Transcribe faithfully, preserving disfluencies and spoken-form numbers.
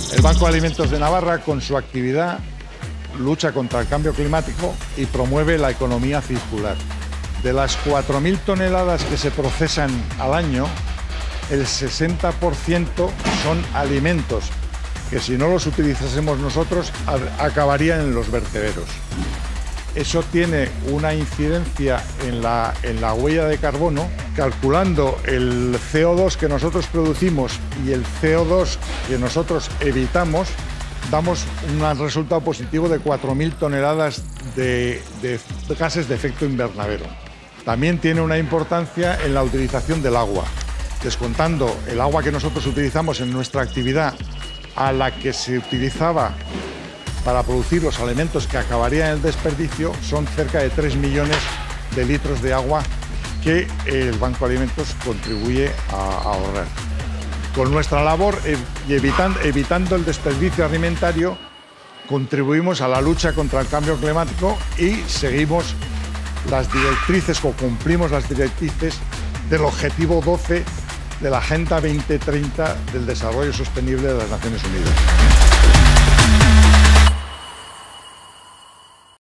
El Banco de Alimentos de Navarra, con su actividad, lucha contra el cambio climático y promueve la economía circular. De las cuatro mil toneladas que se procesan al año, el sesenta por ciento son alimentos que, si no los utilizásemos nosotros, acabarían en los vertederos. Eso tiene una incidencia en la, en la huella de carbono. Calculando el C O dos que nosotros producimos y el C O dos que nosotros evitamos, damos un resultado positivo de cuatro mil toneladas de, de gases de efecto invernadero. También tiene una importancia en la utilización del agua. Descontando el agua que nosotros utilizamos en nuestra actividad a la que se utilizaba para producir los alimentos que acabarían en el desperdicio, son cerca de tres millones de litros de agua que el Banco de Alimentos contribuye a ahorrar. Con nuestra labor y evitando, evitando el desperdicio alimentario, contribuimos a la lucha contra el cambio climático y seguimos las directrices o cumplimos las directrices del objetivo doce de la Agenda veinte treinta del Desarrollo Sostenible de las Naciones Unidas.